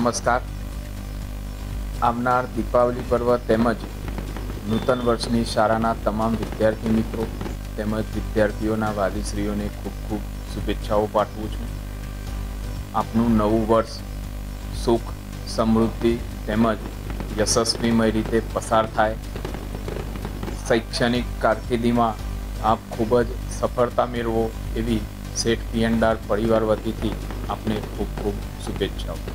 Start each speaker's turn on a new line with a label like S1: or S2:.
S1: નમસ્કાર। આવનાર દીપાવલી પર્વ તેમજ નૂતન વર્ષની શાળાના તમામ વિદ્યાર્થી મિત્રો તેમજ વિદ્યાર્થીઓના વાલીશ્રીઓને ખૂબ ખૂબ શુભેચ્છાઓ પાઠવું છું। આપનું નવું વર્ષ સુખ, સમૃદ્ધિ તેમજ યશસ્વીમય રીતે પસાર થાય। શૈક્ષણિક કારકિર્દીમાં આપ ખૂબ જ સફળતા મેળવો એવી શેઠ પીએનડાર પરિવાર વતીથી આપને ખૂબ ખૂબ શુભેચ્છાઓ।